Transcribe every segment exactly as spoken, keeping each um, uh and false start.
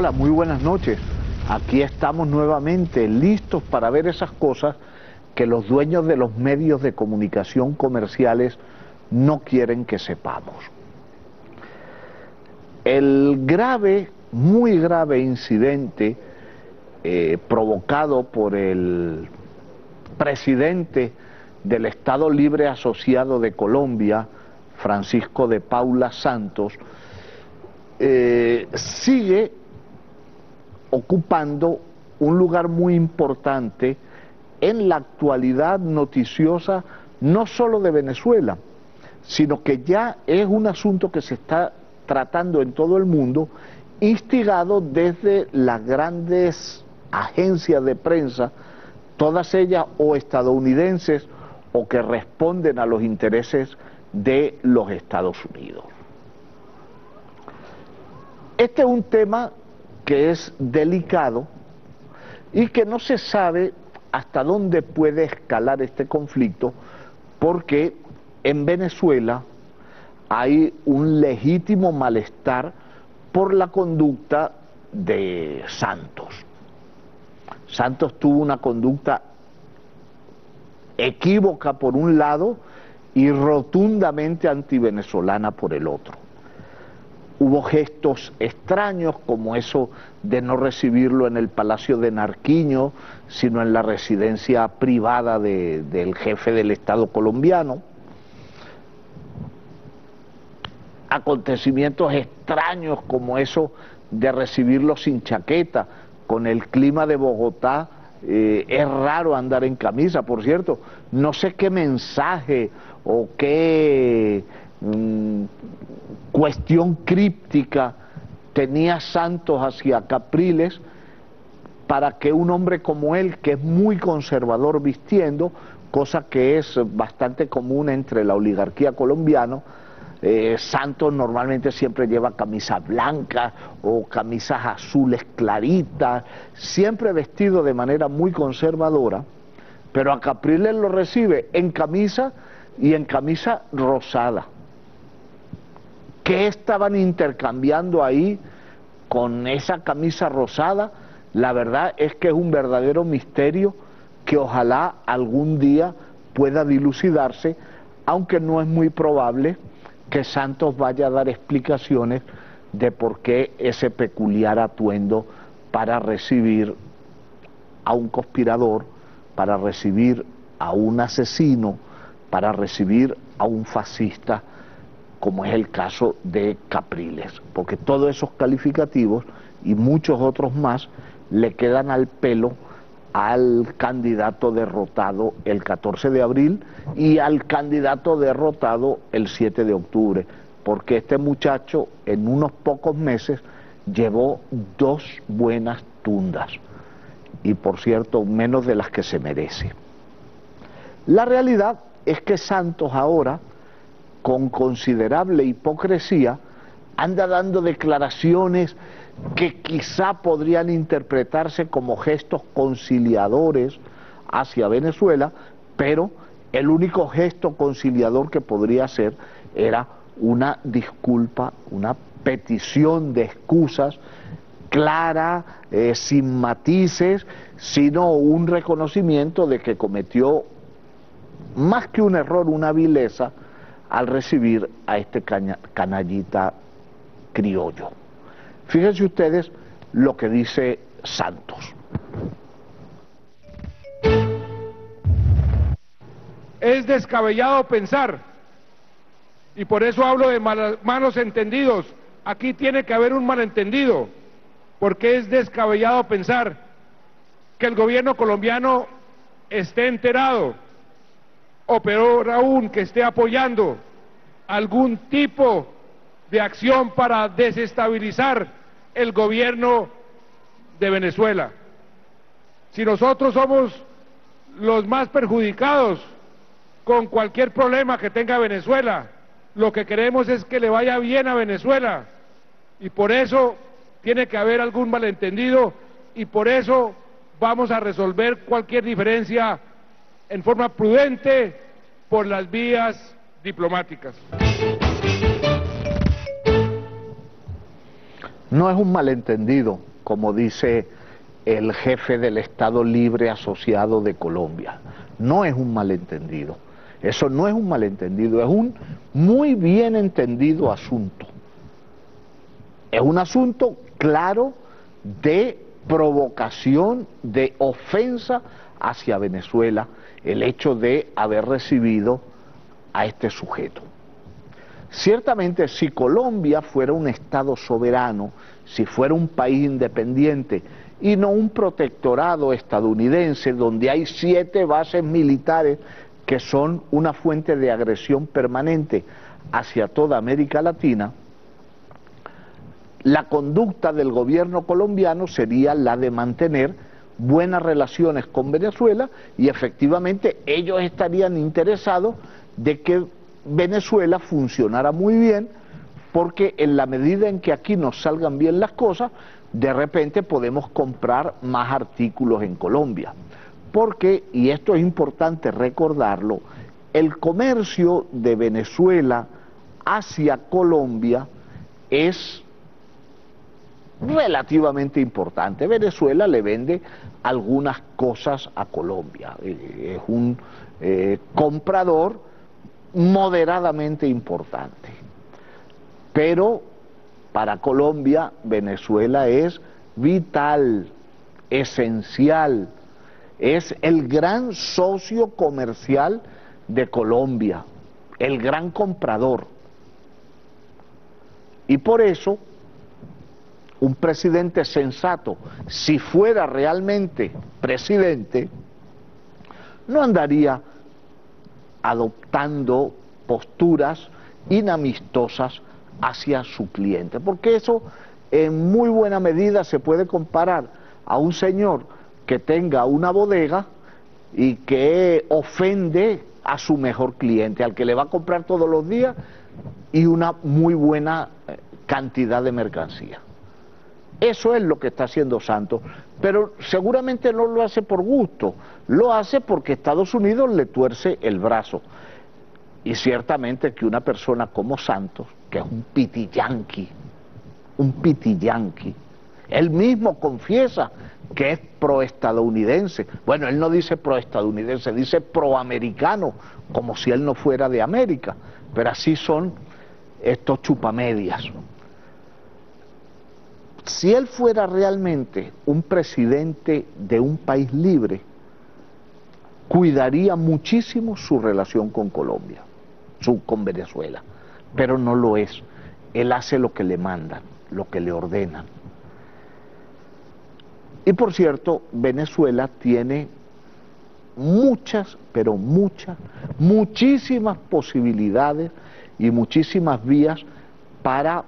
Hola, muy buenas noches. Aquí estamos nuevamente listos para ver esas cosas que los dueños de los medios de comunicación comerciales no quieren que sepamos. El grave, muy grave incidente eh, provocado por el presidente del Estado Libre Asociado de Colombia, Francisco de Paula Santos, eh, sigue ocupando un lugar muy importante en la actualidad noticiosa, no solo de Venezuela, sino que ya es un asunto que se está tratando en todo el mundo, instigado desde las grandes agencias de prensa, todas ellas o estadounidenses o que responden a los intereses de los Estados Unidos. Este es un tema que es delicado y que no se sabe hasta dónde puede escalar este conflicto, porque en Venezuela hay un legítimo malestar por la conducta de Santos. Santos tuvo una conducta equívoca por un lado y rotundamente antivenezolana por el otro. Hubo gestos extraños como eso de no recibirlo en el Palacio de Narquiño, sino en la residencia privada de, del jefe del Estado colombiano. Acontecimientos extraños como eso de recibirlo sin chaqueta. Con el clima de Bogotá eh, es raro andar en camisa, por cierto. No sé qué mensaje o qué mmm, cuestión críptica tenía Santos hacia Capriles para que un hombre como él, que es muy conservador vistiendo, cosa que es bastante común entre la oligarquía colombiana, eh, Santos normalmente siempre lleva camisas blancas o camisas azules claritas, siempre vestido de manera muy conservadora, pero a Capriles lo recibe en camisa y en camisa rosada. ¿Qué estaban intercambiando ahí con esa camisa rosada? La verdad es que es un verdadero misterio que ojalá algún día pueda dilucidarse, aunque no es muy probable que Santos vaya a dar explicaciones de por qué ese peculiar atuendo para recibir a un conspirador, para recibir a un asesino, para recibir a un fascista, como es el caso de Capriles, porque todos esos calificativos y muchos otros más le quedan al pelo al candidato derrotado el catorce de abril y al candidato derrotado el siete de octubre, porque este muchacho en unos pocos meses llevó dos buenas tundas, y por cierto, menos de las que se merece. La realidad es que Santos ahora, con considerable hipocresía, anda dando declaraciones que quizá podrían interpretarse como gestos conciliadores hacia Venezuela, pero el único gesto conciliador que podría hacer era una disculpa, una petición de excusas clara, eh, sin matices, sino un reconocimiento de que cometió más que un error, una vileza, al recibir a este canallita criollo. Fíjense ustedes lo que dice Santos. Es descabellado pensar, y por eso hablo de mal, malos entendidos. Aquí tiene que haber un malentendido, porque es descabellado pensar que el gobierno colombiano esté enterado, o peor aún, que esté apoyando algún tipo de acción para desestabilizar el gobierno de Venezuela. Si nosotros somos los más perjudicados con cualquier problema que tenga Venezuela, lo que queremos es que le vaya bien a Venezuela, y por eso tiene que haber algún malentendido, y por eso vamos a resolver cualquier diferencia en forma prudente por las vías diplomáticas. No es un malentendido, como dice el jefe del Estado Libre Asociado de Colombia. No es un malentendido, eso no es un malentendido, es un muy bien entendido asunto. Es un asunto claro de provocación, de ofensa hacia Venezuela, el hecho de haber recibido a este sujeto. Ciertamente, si Colombia fuera un Estado soberano, si fuera un país independiente y no un protectorado estadounidense donde hay siete bases militares que son una fuente de agresión permanente hacia toda América Latina, la conducta del gobierno colombiano sería la de mantener buenas relaciones con Venezuela y efectivamente ellos estarían interesados de que Venezuela funcionara muy bien, porque en la medida en que aquí nos salgan bien las cosas, de repente podemos comprar más artículos en Colombia. Porque, y esto es importante recordarlo, el comercio de Venezuela hacia Colombia es relativamente importante. Venezuela le vende algunas cosas a Colombia, es un eh, comprador moderadamente importante, pero para Colombia Venezuela es vital, esencial, es el gran socio comercial de Colombia, el gran comprador, y por eso un presidente sensato, si fuera realmente presidente, no andaría adoptando posturas inamistosas hacia su cliente, porque eso en muy buena medida se puede comparar a un señor que tenga una bodega y que ofende a su mejor cliente, al que le va a comprar todos los días y una muy buena cantidad de mercancía. Eso es lo que está haciendo Santos, pero seguramente no lo hace por gusto, lo hace porque Estados Unidos le tuerce el brazo. Y ciertamente que una persona como Santos, que es un pitiyanqui, un pitiyanqui, él mismo confiesa que es proestadounidense. Bueno, él no dice proestadounidense, dice proamericano, como si él no fuera de América, pero así son estos chupamedias. Si él fuera realmente un presidente de un país libre, cuidaría muchísimo su relación con Colombia, su, con Venezuela, pero no lo es. Él hace lo que le mandan, lo que le ordenan. Y por cierto, Venezuela tiene muchas, pero muchas, muchísimas posibilidades y muchísimas vías para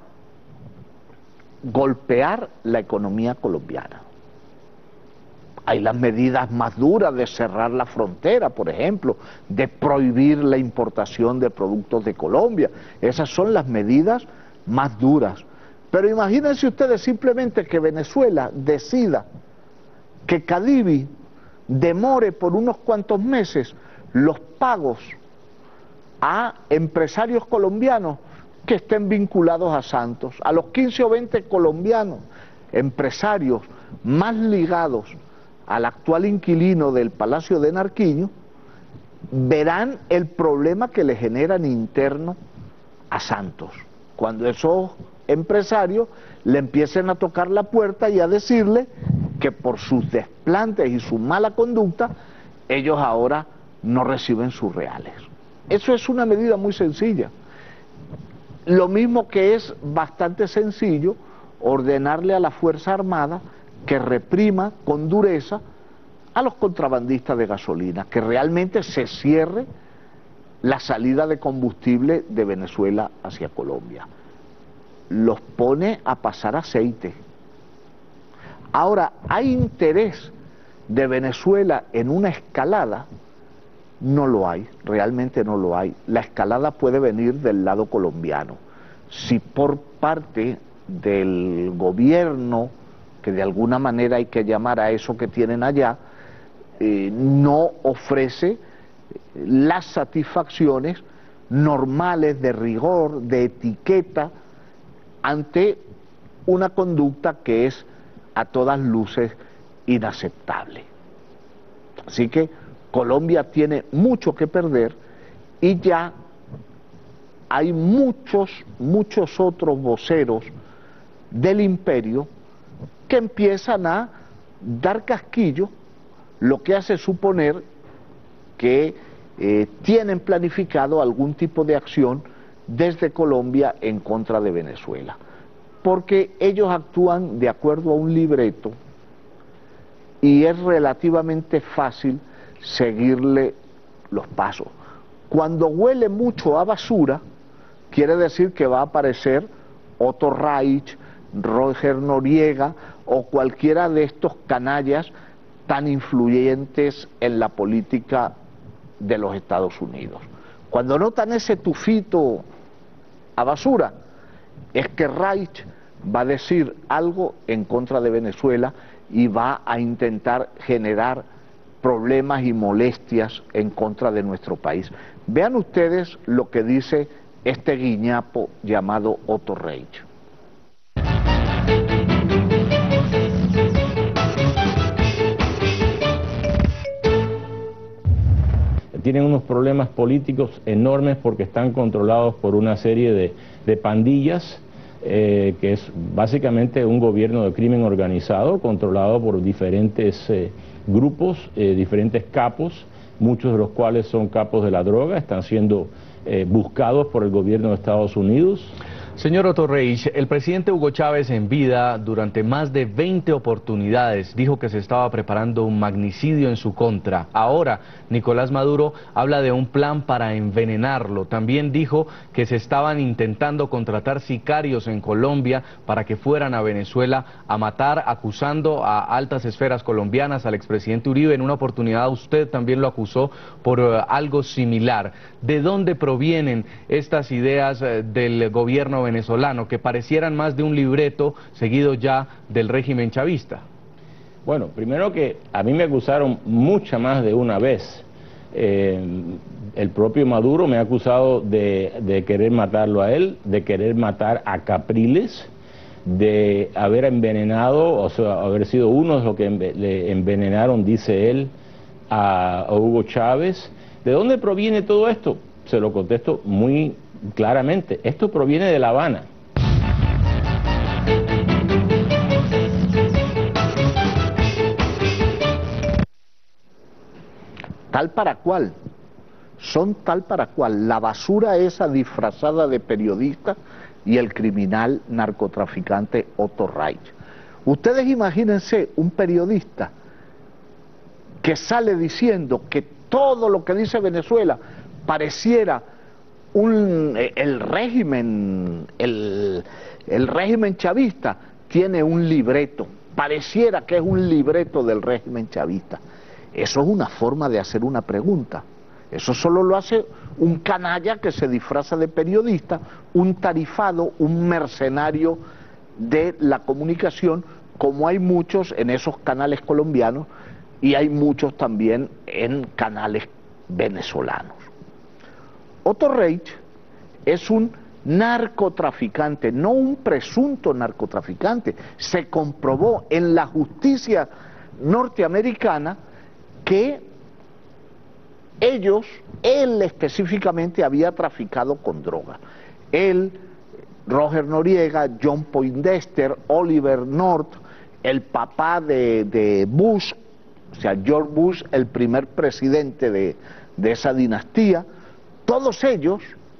golpear la economía colombiana. Hay las medidas más duras de cerrar la frontera, por ejemplo, de prohibir la importación de productos de Colombia. Esas son las medidas más duras. Pero imagínense ustedes simplemente que Venezuela decida que Cadivi demore por unos cuantos meses los pagos a empresarios colombianos que estén vinculados a Santos, a los quince o veinte colombianos, empresarios más ligados al actual inquilino del Palacio de Narquiño, verán el problema que le generan interno a Santos, cuando esos empresarios le empiecen a tocar la puerta y a decirle que por sus desplantes y su mala conducta, ellos ahora no reciben sus reales. Eso es una medida muy sencilla. Lo mismo que es bastante sencillo ordenarle a la Fuerza Armada que reprima con dureza a los contrabandistas de gasolina, que realmente se cierre la salida de combustible de Venezuela hacia Colombia. Los pone a pasar aceite. Ahora, ¿hay interés de Venezuela en una escalada? No lo hay, realmente no lo hay. La escalada puede venir del lado colombiano. Si por parte del gobierno, que de alguna manera hay que llamar a eso que tienen allá, eh, no ofrece las satisfacciones normales de rigor, de etiqueta, ante una conducta que es a todas luces inaceptable. Así que Colombia tiene mucho que perder y ya hay muchos, muchos otros voceros del imperio que empiezan a dar casquillo, lo que hace suponer que eh, tienen planificado algún tipo de acción desde Colombia en contra de Venezuela, porque ellos actúan de acuerdo a un libreto y es relativamente fácil seguirle los pasos. Cuando huele mucho a basura, quiere decir que va a aparecer Otto Reich, Roger Noriega o cualquiera de estos canallas tan influyentes en la política de los Estados Unidos. Cuando notan ese tufito a basura, es que Reich va a decir algo en contra de Venezuela y va a intentar generar problemas y molestias en contra de nuestro país. Vean ustedes lo que dice este guiñapo llamado Otto Reich. Tienen unos problemas políticos enormes porque están controlados por una serie de, de pandillas, eh, que es básicamente un gobierno de crimen organizado, controlado por diferentes eh, grupos, eh, diferentes capos, muchos de los cuales son capos de la droga, están siendo eh, buscados por el gobierno de Estados Unidos. Señor Otto Reich, el presidente Hugo Chávez en vida, durante más de veinte oportunidades, dijo que se estaba preparando un magnicidio en su contra. Ahora, Nicolás Maduro habla de un plan para envenenarlo. También dijo que se estaban intentando contratar sicarios en Colombia para que fueran a Venezuela a matar, acusando a altas esferas colombianas, al expresidente Uribe. En una oportunidad usted también lo acusó por uh, algo similar. ¿De dónde provienen estas ideas uh, del gobierno venezolano, que parecieran más de un libreto seguido ya del régimen chavista? Bueno, primero que a mí me acusaron mucha más de una vez. Eh, el propio Maduro me ha acusado de, de querer matarlo a él, de querer matar a Capriles, de haber envenenado, o sea, haber sido uno de los que le envenenaron, dice él, a, a Hugo Chávez. ¿De dónde proviene todo esto? Se lo contesto muy claramente. Esto proviene de La Habana. Tal para cual. Son tal para cual. La basura esa disfrazada de periodista y el criminal narcotraficante Otto Reich. Ustedes imagínense un periodista que sale diciendo que todo lo que dice Venezuela pareciera un, el régimen, el, el régimen chavista tiene un libreto, pareciera que es un libreto del régimen chavista. Eso es una forma de hacer una pregunta. Eso solo lo hace un canalla que se disfraza de periodista, un tarifado, un mercenario de la comunicación, como hay muchos en esos canales colombianos y hay muchos también en canales venezolanos. Otto Reich es un narcotraficante, no un presunto narcotraficante. Se comprobó en la justicia norteamericana que ellos, él específicamente había traficado con droga. Él, Roger Noriega, John Poindexter, Oliver North, el papá de, de Bush, o sea, George Bush, el primer presidente de, de esa dinastía, todos ellos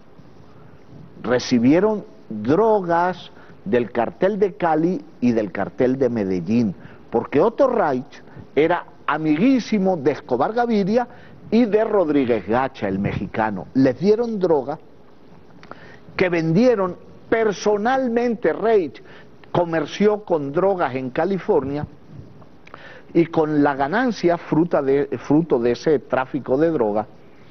recibieron drogas del cartel de Cali y del cartel de Medellín, porque Otto Reich era amiguísimo de Escobar Gaviria y de Rodríguez Gacha, el mexicano. Les dieron droga que vendieron personalmente. Reich comerció con drogas en California y con la ganancia fruta de, fruto de ese tráfico de droga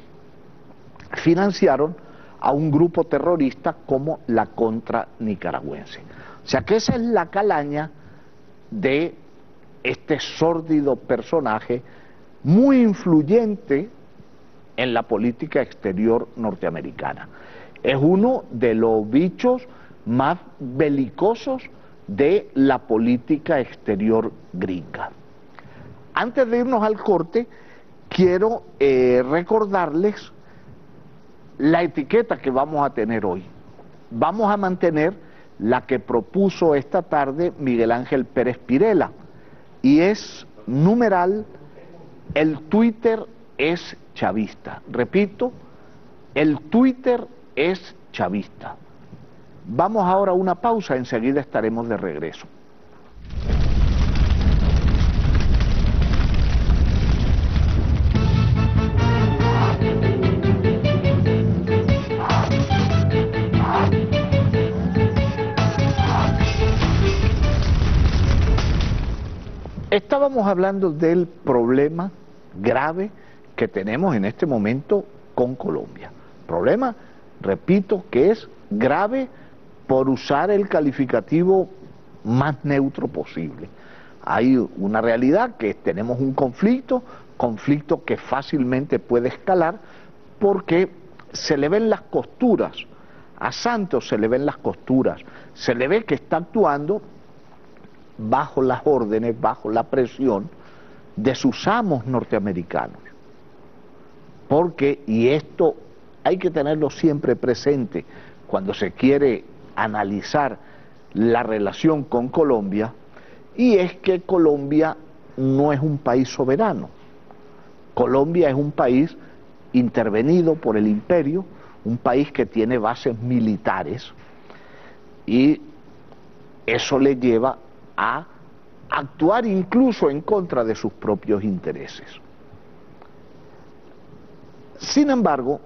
financiaron a un grupo terrorista como la Contra Nicaragüense. O sea que esa es la calaña de este sórdido personaje muy influyente en la política exterior norteamericana. Es uno de los bichos más belicosos de la política exterior gringa. Antes de irnos al corte, quiero eh, recordarles la etiqueta que vamos a tener hoy. Vamos a mantener la que propuso esta tarde Miguel Ángel Pérez Pirela, y es numeral: el Twitter es chavista. Repito, el Twitter es chavista. Vamos ahora a una pausa, enseguida estaremos de regreso. Estábamos hablando del problema grave que tenemos en este momento con Colombia. Problema, repito, que es grave por usar el calificativo más neutro posible. Hay una realidad que tenemos un conflicto, conflicto que fácilmente puede escalar porque se le ven las costuras, a Santos se le ven las costuras, se le ve que está actuando bajo las órdenes, bajo la presión de sus amos norteamericanos. Porque, y esto hay que tenerlo siempre presente cuando se quiere analizar la relación con Colombia, y es que Colombia no es un país soberano. Colombia es un país intervenido por el imperio, un país que tiene bases militares, y eso le lleva a actuar incluso en contra de sus propios intereses. Sin embargo,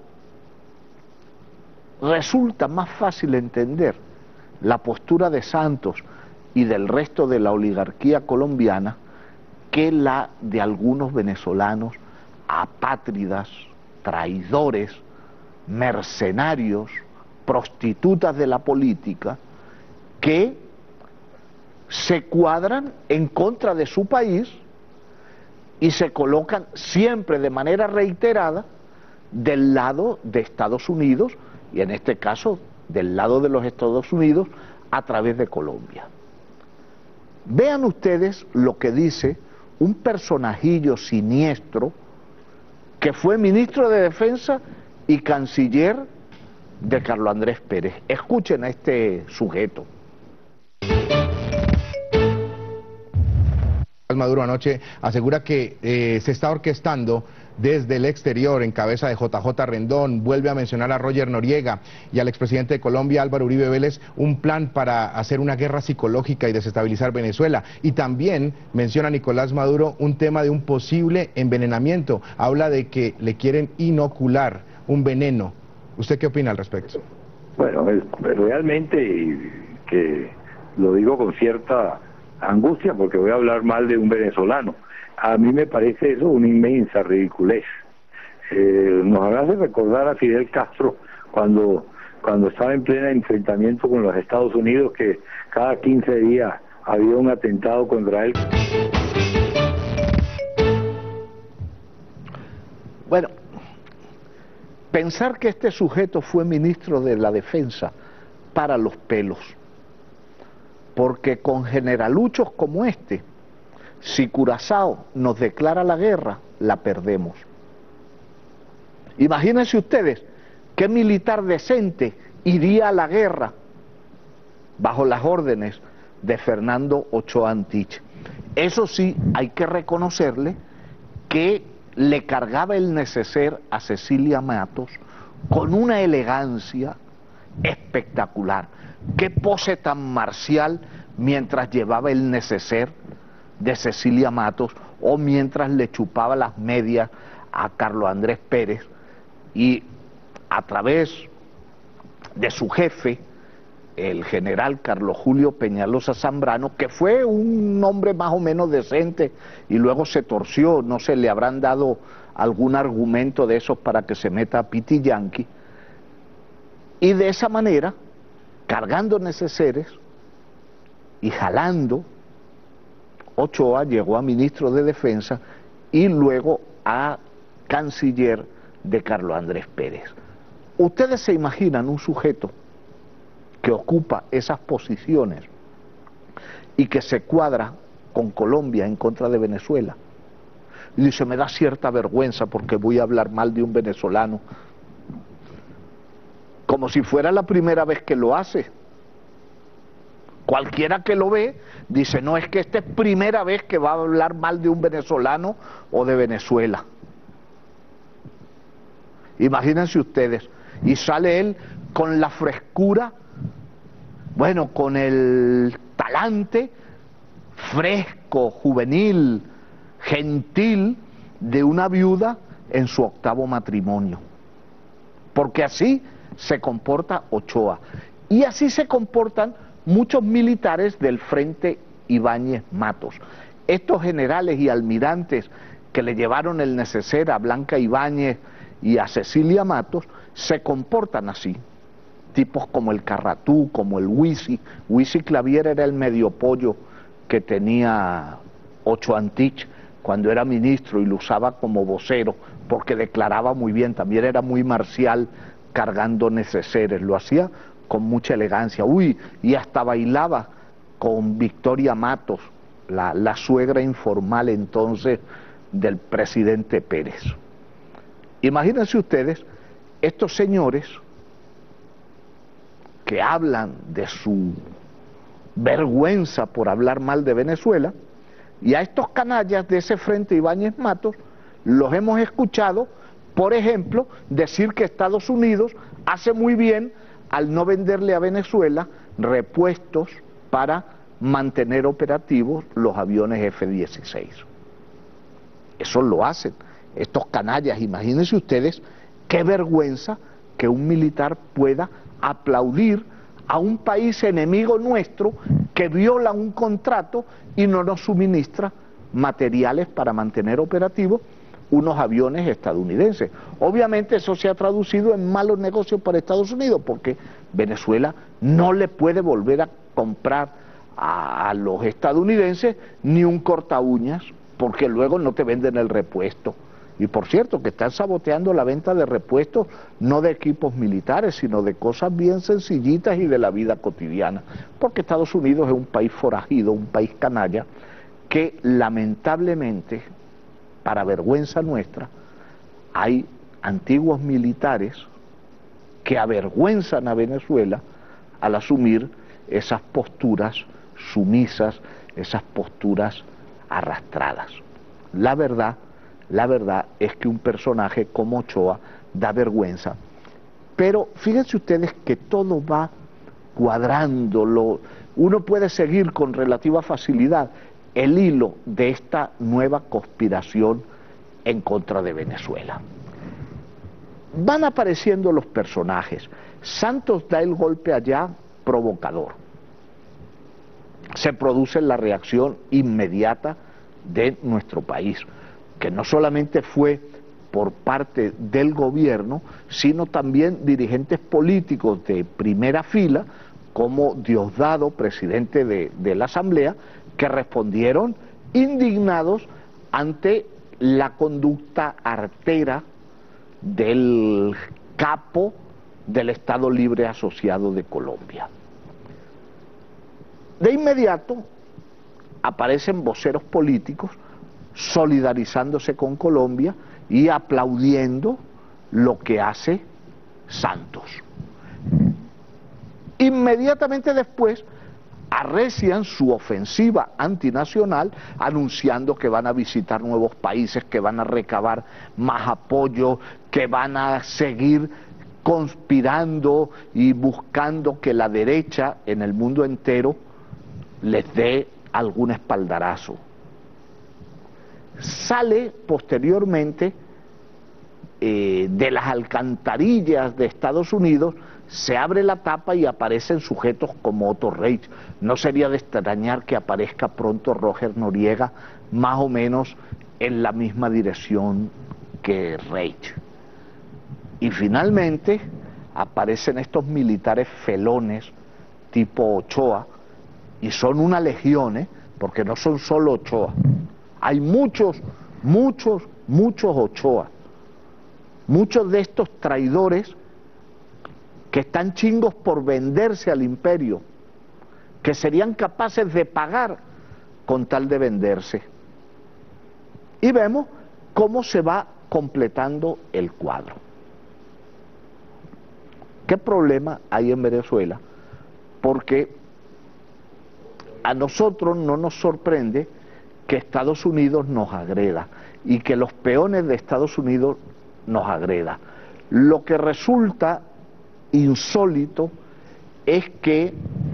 resulta más fácil entender la postura de Santos y del resto de la oligarquía colombiana que la de algunos venezolanos apátridas, traidores, mercenarios, prostitutas de la política, que se cuadran en contra de su país y se colocan siempre de manera reiterada del lado de Estados Unidos, y en este caso del lado de los Estados Unidos a través de Colombia. Vean ustedes lo que dice un personajillo siniestro que fue ministro de Defensa y canciller de Carlos Andrés Pérez. Escuchen a este sujeto. Maduro anoche asegura que eh, se está orquestando desde el exterior en cabeza de J J Rendón, vuelve a mencionar a Roger Noriega y al expresidente de Colombia, Álvaro Uribe Vélez, un plan para hacer una guerra psicológica y desestabilizar Venezuela. Y también menciona a Nicolás Maduro un tema de un posible envenenamiento, habla de que le quieren inocular un veneno. ¿Usted qué opina al respecto? Bueno, es, realmente que lo digo con cierta angustia porque voy a hablar mal de un venezolano. A mí me parece eso una inmensa ridiculez. Eh, nos hace recordar a Fidel Castro cuando cuando estaba en pleno enfrentamiento con los Estados Unidos, que cada quince días había un atentado contra él. Bueno, pensar que este sujeto fue ministro de la Defensa para los pelos, porque con generaluchos como este, si Curazao nos declara la guerra, la perdemos. Imagínense ustedes qué militar decente iría a la guerra bajo las órdenes de Fernando Ochoa Antich. Eso sí, hay que reconocerle que le cargaba el neceser a Cecilia Matos con una elegancia espectacular. Qué pose tan marcial mientras llevaba el neceser de Cecilia Matos o mientras le chupaba las medias a Carlos Andrés Pérez, y a través de su jefe, el general Carlos Julio Peñalosa Zambrano, que fue un hombre más o menos decente y luego se torció, no sé, le habrán dado algún argumento de esos para que se meta a Piti Yankee, y de esa manera, cargando neceseres y jalando, Ochoa llegó a ministro de Defensa y luego a canciller de Carlos Andrés Pérez. Ustedes se imaginan un sujeto que ocupa esas posiciones y que se cuadra con Colombia en contra de Venezuela. Y dice, me da cierta vergüenza porque voy a hablar mal de un venezolano. Como si fuera la primera vez que lo hace. Cualquiera que lo ve dice, no, es que esta es primera vez que va a hablar mal de un venezolano o de Venezuela. Imagínense ustedes, y sale él con la frescura, bueno, con el talante fresco, juvenil, gentil de una viuda en su octavo matrimonio. Porque así se comporta Ochoa. Y así se comportan muchos militares del Frente Ibáñez Matos. Estos generales y almirantes que le llevaron el neceser a Blanca Ibáñez y a Cecilia Matos, se comportan así. Tipos como el Carratú, como el Huisi. Huisi Clavier era el medio pollo que tenía Ochoa Antich cuando era ministro y lo usaba como vocero, porque declaraba muy bien, también era muy marcial cargando neceseres, lo hacía con mucha elegancia. Uy, y hasta bailaba con Victoria Matos, la, la suegra informal entonces del presidente Pérez. Imagínense ustedes, estos señores que hablan de su vergüenza por hablar mal de Venezuela, y a estos canallas de ese Frente Ibáñez Matos los hemos escuchado, por ejemplo, decir que Estados Unidos hace muy bien al no venderle a Venezuela repuestos para mantener operativos los aviones F dieciséis. Eso lo hacen estos canallas. Imagínense ustedes qué vergüenza que un militar pueda aplaudir a un país enemigo nuestro que viola un contrato y no nos suministra materiales para mantener operativos unos aviones estadounidenses. Obviamente eso se ha traducido en malos negocios para Estados Unidos, porque Venezuela no le puede volver a comprar a, a los estadounidenses ni un corta uñas, porque luego no te venden el repuesto. Y por cierto, que están saboteando la venta de repuestos, no de equipos militares, sino de cosas bien sencillitas y de la vida cotidiana. Porque Estados Unidos es un país forajido, un país canalla, que lamentablemente, para vergüenza nuestra, hay antiguos militares que avergüenzan a Venezuela al asumir esas posturas sumisas, esas posturas arrastradas. La verdad, la verdad es que un personaje como Ochoa da vergüenza, pero fíjense ustedes que todo va cuadrando, lo, uno puede seguir con relativa facilidad el hilo de esta nueva conspiración en contra de Venezuela. Van apareciendo los personajes. Santos da el golpe allá provocador. Se produce la reacción inmediata de nuestro país, que no solamente fue por parte del gobierno, sino también dirigentes políticos de primera fila, como Diosdado, presidente de, de la Asamblea, que respondieron indignados ante la conducta artera del capo del Estado Libre Asociado de Colombia. De inmediato aparecen voceros políticos solidarizándose con Colombia y aplaudiendo lo que hace Santos. Inmediatamente después arrecian su ofensiva antinacional anunciando que van a visitar nuevos países, que van a recabar más apoyo, que van a seguir conspirando y buscando que la derecha en el mundo entero les dé algún espaldarazo. Sale posteriormente eh, de las alcantarillas de Estados Unidos, se abre la tapa y aparecen sujetos como Otto Reich. No sería de extrañar que aparezca pronto Roger Noriega, más o menos en la misma dirección que Reich. Y finalmente aparecen estos militares felones tipo Ochoa, y son una legión, ¿eh? Porque no son solo Ochoa. Hay muchos, muchos, muchos Ochoa. Muchos de estos traidores que están chingos por venderse al imperio, que serían capaces de pagar con tal de venderse. Y vemos cómo se va completando el cuadro. ¿Qué problema hay en Venezuela? Porque a nosotros no nos sorprende que Estados Unidos nos agreda y que los peones de Estados Unidos nos agreda. Lo que resulta insólito es que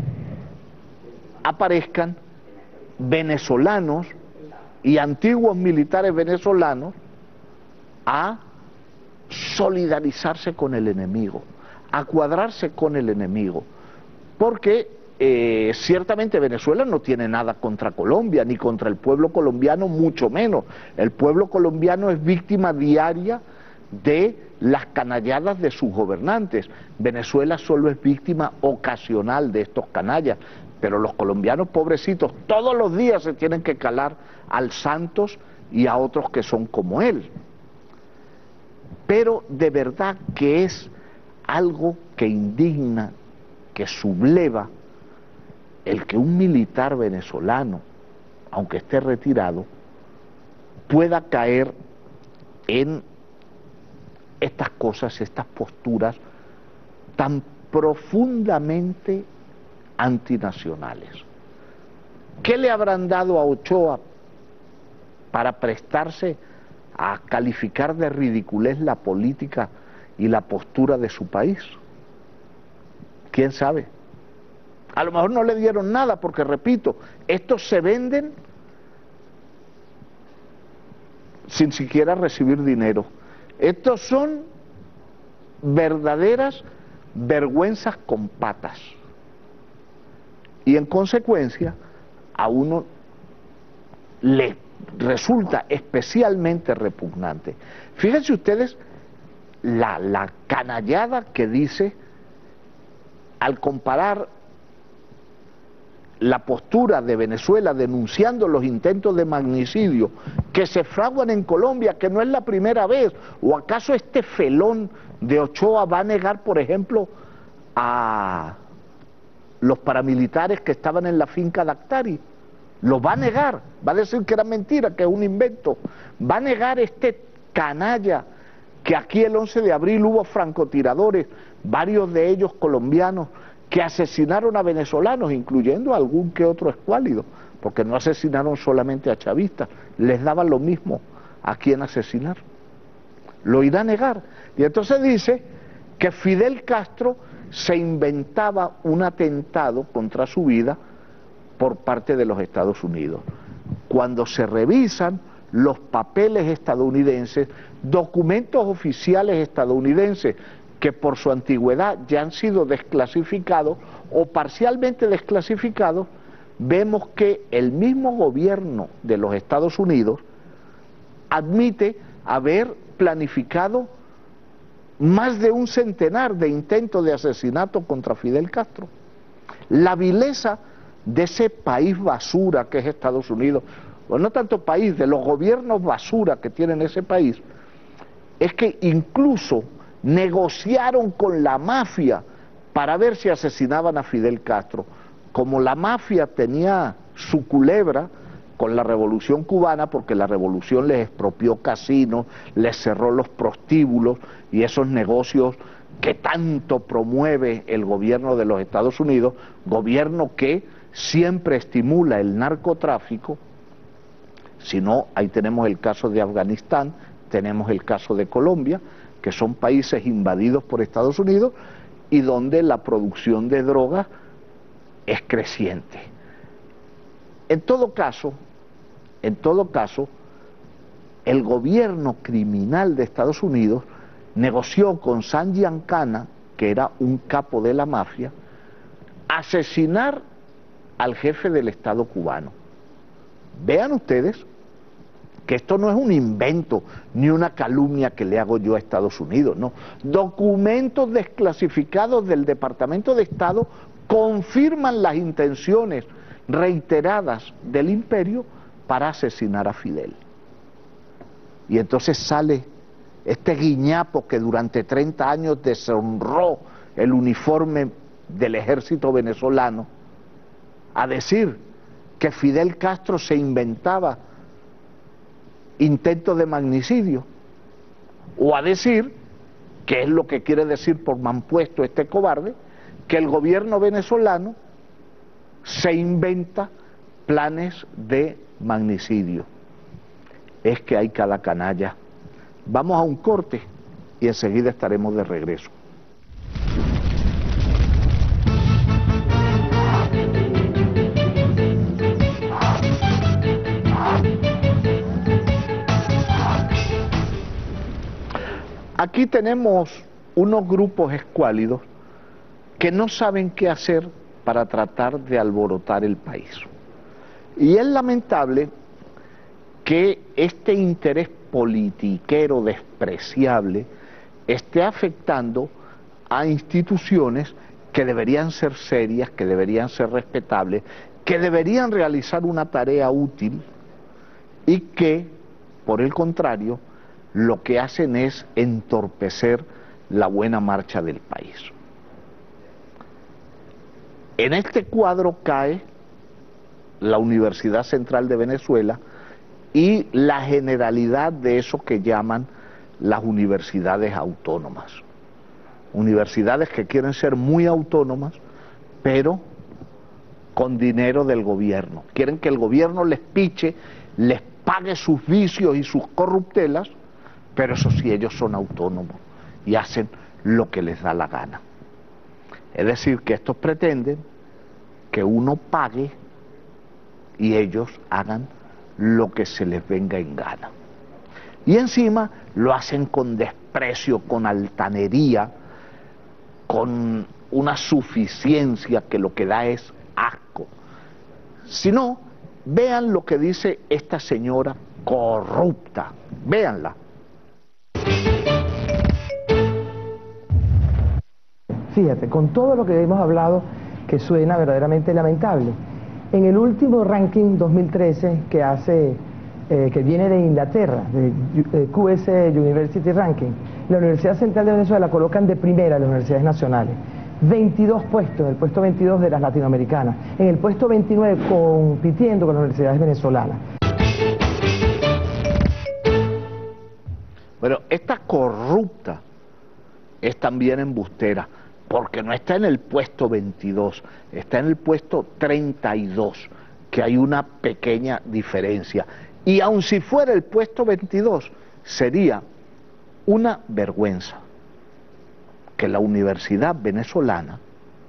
aparezcan venezolanos y antiguos militares venezolanos a solidarizarse con el enemigo, a cuadrarse con el enemigo, porque eh, ciertamente Venezuela no tiene nada contra Colombia, ni contra el pueblo colombiano, mucho menos. El pueblo colombiano es víctima diaria de las canalladas de sus gobernantes. Venezuela solo es víctima ocasional de estos canallas, pero los colombianos pobrecitos todos los días se tienen que calar al Santos y a otros que son como él. Pero de verdad que es algo que indigna, que subleva el que un militar venezolano, aunque esté retirado, pueda caer en estas cosas, estas posturas tan profundamente antinacionales. ¿Qué le habrán dado a Ochoa para prestarse a calificar de ridiculez la política y la postura de su país? ¿Quién sabe? A lo mejor no le dieron nada porque, repito, estos se venden sin siquiera recibir dinero. Estos son verdaderas vergüenzas con patas. Y en consecuencia, a uno le resulta especialmente repugnante. Fíjense ustedes la, la canallada que dice al comparar la postura de Venezuela denunciando los intentos de magnicidio que se fraguan en Colombia, que no es la primera vez. ¿O acaso este felón de Ochoa va a negar, por ejemplo, a los paramilitares que estaban en la finca Dactari? Lo va a negar, va a decir que era mentira, que es un invento. Va a negar este canalla que aquí el once de abril hubo francotiradores, varios de ellos colombianos, que asesinaron a venezolanos, incluyendo a algún que otro escuálido, porque no asesinaron solamente a chavistas, les daban lo mismo a quien asesinar. Lo irá a negar. Y entonces dice que Fidel Castro se inventaba un atentado contra su vida por parte de los Estados Unidos. Cuando se revisan los papeles estadounidenses, documentos oficiales estadounidenses, que por su antigüedad ya han sido desclasificados o parcialmente desclasificados, vemos que el mismo gobierno de los Estados Unidos admite haber planificado más de un centenar de intentos de asesinato contra Fidel Castro. La vileza de ese país basura que es Estados Unidos, o no tanto país, de los gobiernos basura que tienen ese país, es que incluso negociaron con la mafia para ver si asesinaban a Fidel Castro. Como la mafia tenía su culebra con la revolución cubana, porque la revolución les expropió casinos, les cerró los prostíbulos y esos negocios que tanto promueve el gobierno de los Estados Unidos, gobierno que siempre estimula el narcotráfico. Si no, ahí tenemos el caso de Afganistán, tenemos el caso de Colombia, que son países invadidos por Estados Unidos y donde la producción de drogas es creciente. En todo caso, en todo caso, el gobierno criminal de Estados Unidos negoció con San Giancana, que era un capo de la mafia, asesinar al jefe del Estado cubano. Vean ustedes que esto no es un invento ni una calumnia que le hago yo a Estados Unidos, no. Documentos desclasificados del Departamento de Estado confirman las intenciones reiteradas del imperio para asesinar a Fidel. Y entonces sale este guiñapo que durante treinta años deshonró el uniforme del ejército venezolano a decir que Fidel Castro se inventaba intentos de magnicidio, o a decir, que es lo que quiere decir por mampuesto este cobarde, que el gobierno venezolano se inventa planes de magnicidio. Es que hay cada canalla. Vamos a un corte y enseguida estaremos de regreso. Aquí tenemos unos grupos escuálidos que no saben qué hacer para tratar de alborotar el país. Y es lamentable que este interés politiquero despreciable esté afectando a instituciones que deberían ser serias, que deberían ser respetables, que deberían realizar una tarea útil y que, por el contrario, lo que hacen es entorpecer la buena marcha del país. En este cuadro cae la Universidad Central de Venezuela y la generalidad de eso que llaman las universidades autónomas. Universidades que quieren ser muy autónomas, pero con dinero del gobierno. Quieren que el gobierno les piche, les pague sus vicios y sus corruptelas, pero eso sí, ellos son autónomos y hacen lo que les da la gana. Es decir, que estos pretenden que uno pague y ellos hagan lo que se les venga en gana. Y encima lo hacen con desprecio, con altanería, con una suficiencia que lo que da es asco. Si no, vean lo que dice esta señora corrupta, véanla. Fíjate, con todo lo que hemos hablado, que suena verdaderamente lamentable. En el último ranking dos mil trece que hace, eh, que viene de Inglaterra, de eh, Q S University Ranking, la Universidad Central de Venezuela colocan de primera las universidades nacionales. veintidós puestos, en el puesto veintidós de las latinoamericanas, en el puesto veintinueve compitiendo con las universidades venezolanas. Pero esta corrupta es también embustera, porque no está en el puesto veintidós, está en el puesto treinta y dos, que hay una pequeña diferencia. Y aun si fuera el puesto veintidós, sería una vergüenza que la universidad venezolana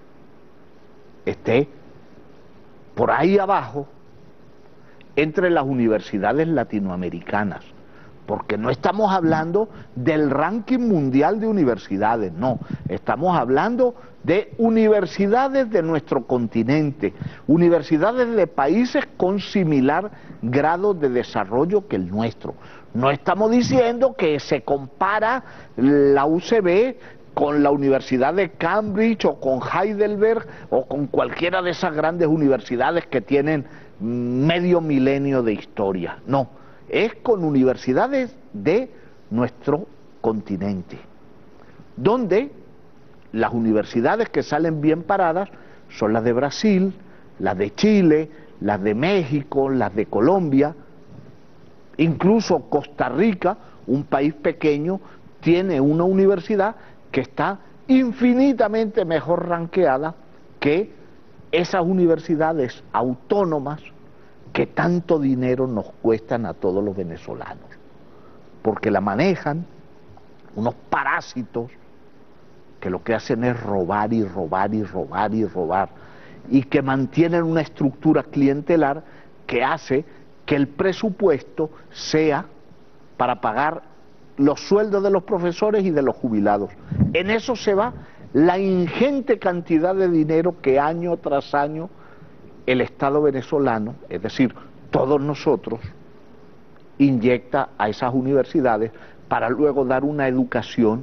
esté por ahí abajo entre las universidades latinoamericanas, porque no estamos hablando del ranking mundial de universidades, no, estamos hablando de universidades de nuestro continente, universidades de países con similar grado de desarrollo que el nuestro. No estamos diciendo que se compara la U C B con la Universidad de Cambridge o con Heidelberg o con cualquiera de esas grandes universidades que tienen medio milenio de historia, no. Es con universidades de nuestro continente, donde las universidades que salen bien paradas son las de Brasil, las de Chile, las de México, las de Colombia, incluso Costa Rica, un país pequeño, tiene una universidad que está infinitamente mejor ranqueada que esas universidades autónomas que tanto dinero nos cuestan a todos los venezolanos, porque la manejan unos parásitos que lo que hacen es robar y robar y robar y robar, y que mantienen una estructura clientelar que hace que el presupuesto sea para pagar los sueldos de los profesores y de los jubilados. En eso se va la ingente cantidad de dinero que año tras año el Estado venezolano, es decir, todos nosotros, inyecta a esas universidades para luego dar una educación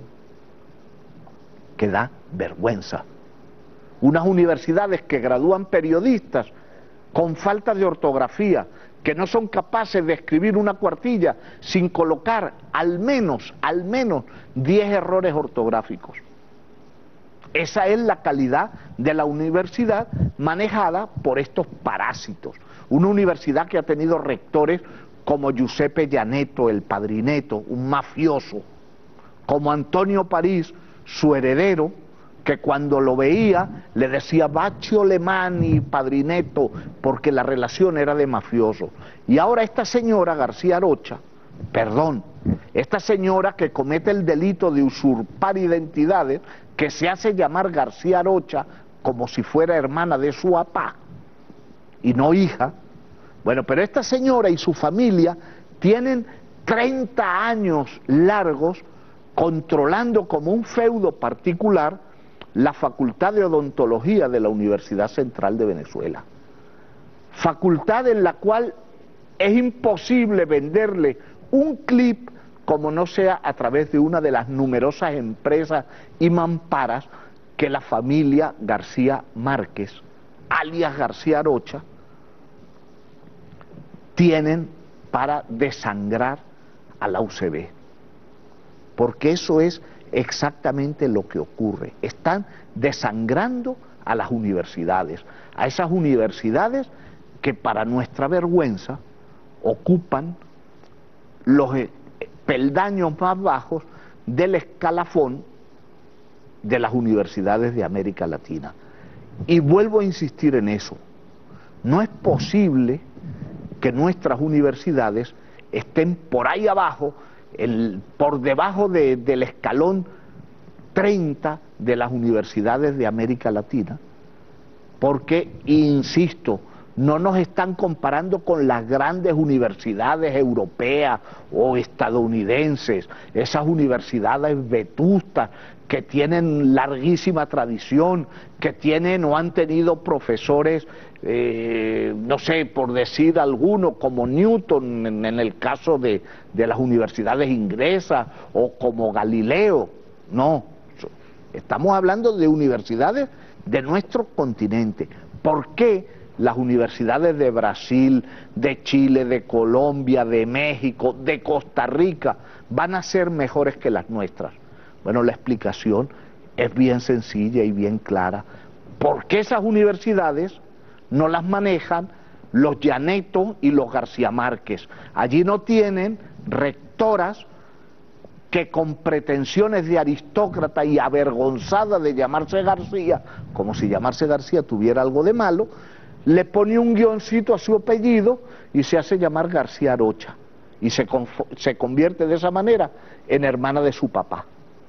que da vergüenza. Unas universidades que gradúan periodistas con falta de ortografía, que no son capaces de escribir una cuartilla sin colocar al menos, al menos diez errores ortográficos. Esa es la calidad de la universidad manejada por estos parásitos. Una universidad que ha tenido rectores como Giuseppe Gianetto, el padrineto, un mafioso, como Antonio París, su heredero, que cuando lo veía le decía Baccio Lemani, padrineto, porque la relación era de mafioso. Y ahora esta señora García Arocha, perdón, esta señora que comete el delito de usurpar identidades, que se hace llamar García Arocha como si fuera hermana de su papá y no hija. Bueno, pero esta señora y su familia tienen treinta años largos controlando como un feudo particular la Facultad de Odontología de la Universidad Central de Venezuela. Facultad en la cual es imposible venderle un clip como no sea a través de una de las numerosas empresas y mamparas que la familia García Márquez, alias García Arocha, tienen para desangrar a la U C B. Porque eso es exactamente lo que ocurre. Están desangrando a las universidades, a esas universidades que para nuestra vergüenza ocupan los peldaños más bajos del escalafón de las universidades de América Latina. Y vuelvo a insistir en eso. No es posible que nuestras universidades estén por ahí abajo, el, por debajo de, del escalón treinta de las universidades de América Latina, porque, insisto, no nos están comparando con las grandes universidades europeas o estadounidenses, esas universidades vetustas que tienen larguísima tradición, que tienen o han tenido profesores, eh, no sé, por decir alguno, como Newton en, en el caso de, de las universidades inglesas, o como Galileo. No, estamos hablando de universidades de nuestro continente. ¿Por qué las universidades de Brasil, de Chile, de Colombia, de México, de Costa Rica van a ser mejores que las nuestras? Bueno, la explicación es bien sencilla y bien clara. ¿Por qué esas universidades no las manejan los Gianetto y los García Márquez? Allí no tienen rectoras que con pretensiones de aristócrata y avergonzada de llamarse García, como si llamarse García tuviera algo de malo, le pone un guioncito a su apellido y se hace llamar García Arocha, y se, se convierte de esa manera en hermana de su papá.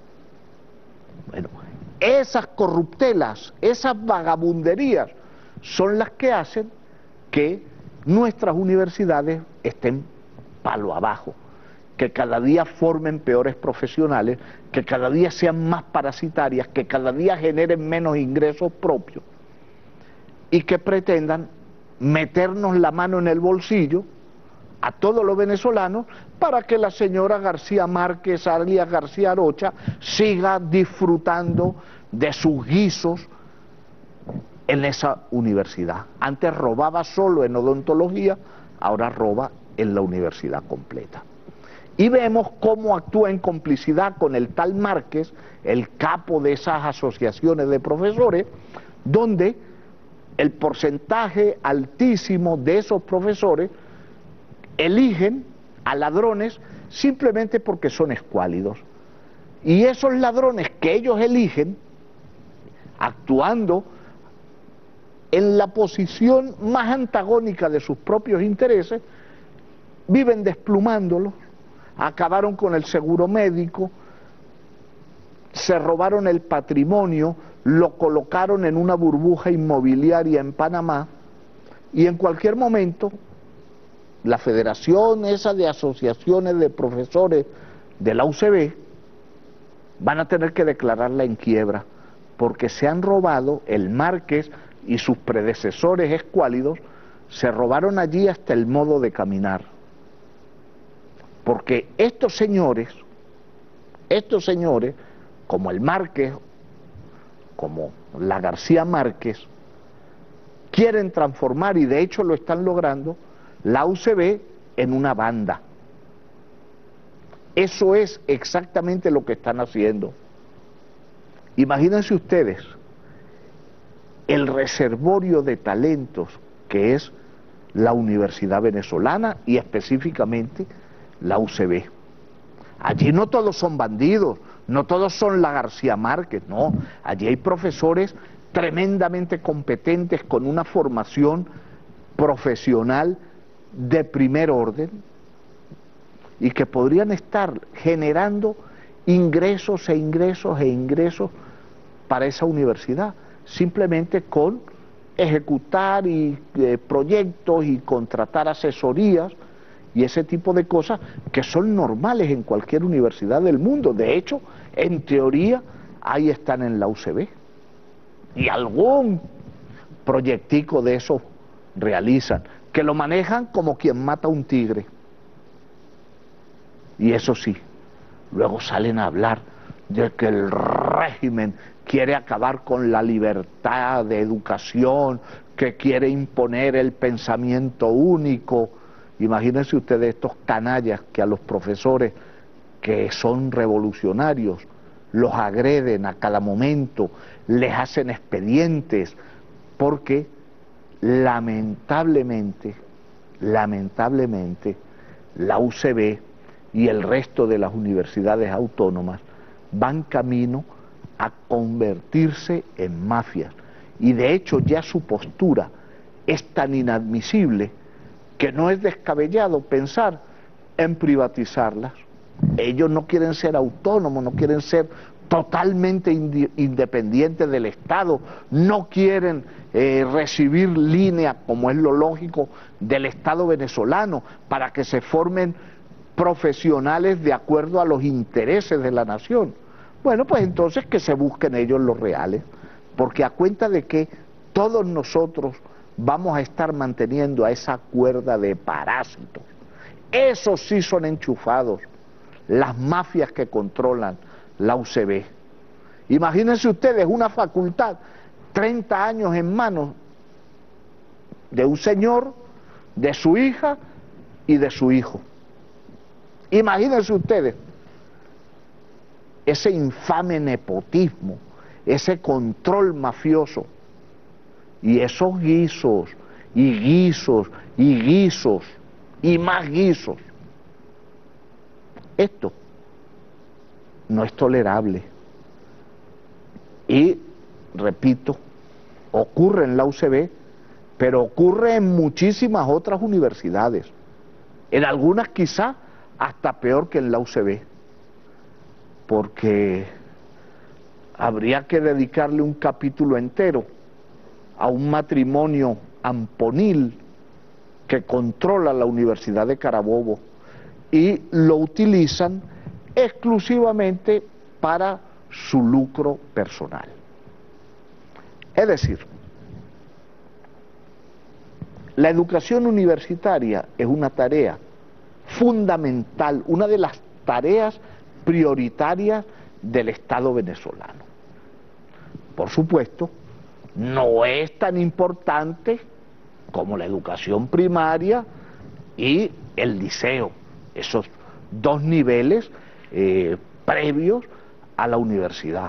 Bueno, esas corruptelas, esas vagabunderías son las que hacen que nuestras universidades estén palo abajo, que cada día formen peores profesionales, que cada día sean más parasitarias, que cada día generen menos ingresos propios y que pretendan meternos la mano en el bolsillo a todos los venezolanos para que la señora García Márquez, alias García Arocha, siga disfrutando de sus guisos en esa universidad. Antes robaba solo en odontología, ahora roba en la universidad completa. Y vemos cómo actúa en complicidad con el tal Márquez, el capo de esas asociaciones de profesores, donde el porcentaje altísimo de esos profesores eligen a ladrones simplemente porque son escuálidos. Y esos ladrones que ellos eligen, actuando en la posición más antagónica de sus propios intereses, viven desplumándolos. Acabaron con el seguro médico, se robaron el patrimonio, lo colocaron en una burbuja inmobiliaria en Panamá, y en cualquier momento la federación esa de asociaciones de profesores de la U C B van a tener que declararla en quiebra, porque se han robado, el Márquez y sus predecesores escuálidos se robaron allí hasta el modo de caminar. Porque estos señores, estos señores, como el Márquez, como la García Márquez, quieren transformar, y de hecho lo están logrando, la U C B en una banda. Eso es exactamente lo que están haciendo. Imagínense ustedes el reservorio de talentos que es la Universidad Venezolana y específicamente la U C B. Allí no todos son bandidos, no todos son la García Márquez, no, allí hay profesores tremendamente competentes con una formación profesional de primer orden y que podrían estar generando ingresos e ingresos e ingresos para esa universidad, simplemente con ejecutar y, eh, proyectos y contratar asesorías y ese tipo de cosas que son normales en cualquier universidad del mundo. De hecho, en teoría, ahí están en la U C B. Y algún proyectico de esos realizan, que lo manejan como quien mata a un tigre. Y eso sí, luego salen a hablar de que el régimen quiere acabar con la libertad de educación, que quiere imponer el pensamiento único. Imagínense ustedes estos canallas que a los profesores que son revolucionarios los agreden a cada momento, les hacen expedientes, porque lamentablemente, lamentablemente, la U C B y el resto de las universidades autónomas van camino a convertirse en mafias. Y de hecho ya su postura es tan inadmisible que no es descabellado pensar en privatizarlas. Ellos no quieren ser autónomos, no quieren ser totalmente independientes del Estado, no quieren eh, recibir línea, como es lo lógico, del Estado venezolano, para que se formen profesionales de acuerdo a los intereses de la nación. Bueno, pues entonces que se busquen ellos los reales, porque a cuenta de que todos nosotros vamos a estar manteniendo a esa cuerda de parásitos. Esos sí son enchufados, las mafias que controlan la U C B. Imagínense ustedes una facultad, treinta años en manos de un señor, de su hija y de su hijo. Imagínense ustedes ese infame nepotismo, ese control mafioso, y esos guisos, y guisos, y guisos, y más guisos. Esto no es tolerable. Y, repito, ocurre en la U C B, pero ocurre en muchísimas otras universidades. En algunas quizá hasta peor que en la U C B, porque habría que dedicarle un capítulo entero a un matrimonio amponil que controla la Universidad de Carabobo y lo utilizan exclusivamente para su lucro personal. Es decir, la educación universitaria es una tarea fundamental, una de las tareas prioritarias del Estado venezolano. Por supuesto, no es tan importante como la educación primaria y el liceo, esos dos niveles eh, previos a la universidad.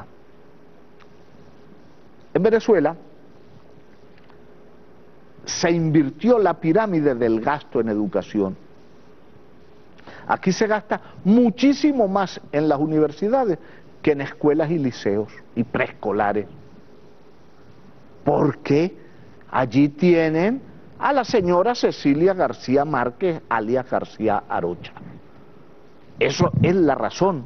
En Venezuela se invirtió la pirámide del gasto en educación. Aquí se gasta muchísimo más en las universidades que en escuelas y liceos y preescolares, porque allí tienen a la señora Cecilia García Márquez, alias García Arocha. Eso es la razón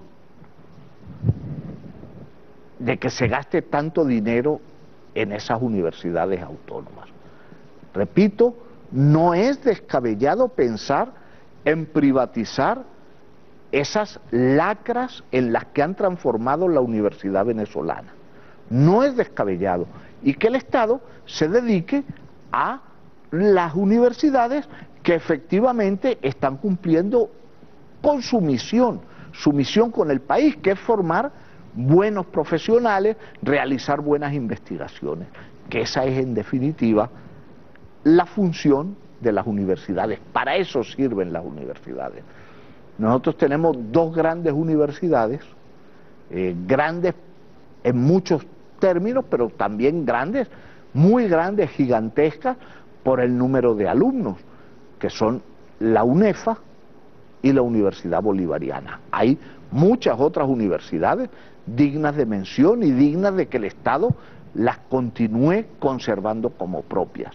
de que se gaste tanto dinero en esas universidades autónomas. Repito, no es descabellado pensar en privatizar esas lacras en las que han transformado la universidad venezolana. No es descabellado. Y que el Estado se dedique a las universidades que efectivamente están cumpliendo con su misión, su misión con el país, que es formar buenos profesionales, realizar buenas investigaciones, que esa es en definitiva la función de las universidades. Para eso sirven las universidades. Nosotros tenemos dos grandes universidades, eh, grandes en muchos términos, pero también grandes muy grandes, gigantescas, por el número de alumnos, que son la UNEFA y la Universidad Bolivariana. Hay muchas otras universidades dignas de mención y dignas de que el Estado las continúe conservando como propias.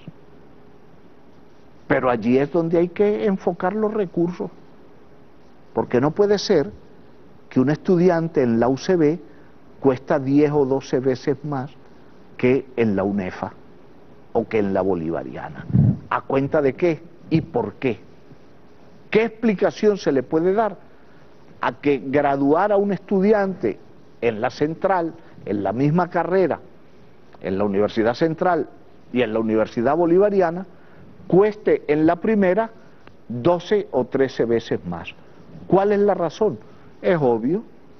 Pero allí es donde hay que enfocar los recursos, porque no puede ser que un estudiante en la U C B cuesta diez o doce veces más que en la UNEFA o que en la Bolivariana. ¿A cuenta de qué y por qué? ¿Qué explicación se le puede dar a que graduar a un estudiante en la Central, en la misma carrera, en la Universidad Central y en la Universidad Bolivariana, cueste en la primera doce o trece veces más? ¿Cuál es la razón? Es obvio: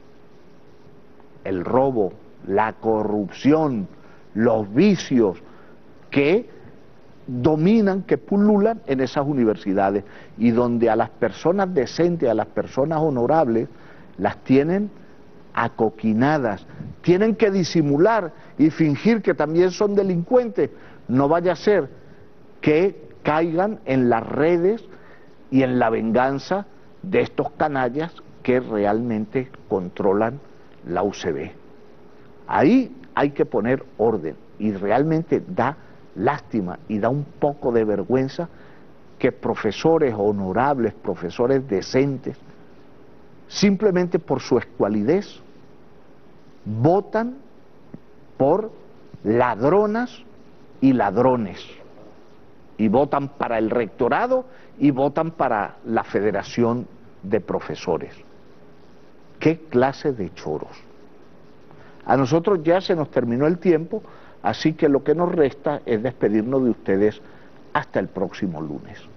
el robo, la corrupción, los vicios que dominan, que pululan en esas universidades, y donde a las personas decentes, a las personas honorables, las tienen acoquinadas, tienen que disimular y fingir que también son delincuentes. No vaya a ser que caigan en las redes y en la venganza de estos canallas que realmente controlan la U C B. Ahí hay que poner orden, y realmente da lástima y da un poco de vergüenza que profesores honorables, profesores decentes, simplemente por su escualidez, votan por ladronas y ladrones, y votan para el rectorado y votan para la Federación de Profesores. ¿Qué clase de choros? A nosotros ya se nos terminó el tiempo, así que lo que nos resta es despedirnos de ustedes hasta el próximo lunes.